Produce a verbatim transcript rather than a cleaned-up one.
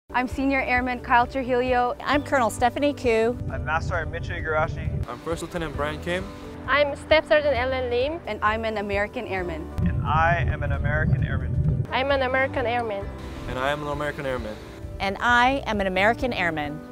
I'm Senior Airman Kyle Trujillo. I'm Colonel Stephanie Koo. I'm Master Sergeant Mitchell Igarashi. I'm First Lieutenant Brian Kim. I'm Staff Sergeant Ellen Lim. And I'm an American Airman. And I am an American Airman. I'm an American Airman. And I am an American Airman. And I am an American Airman.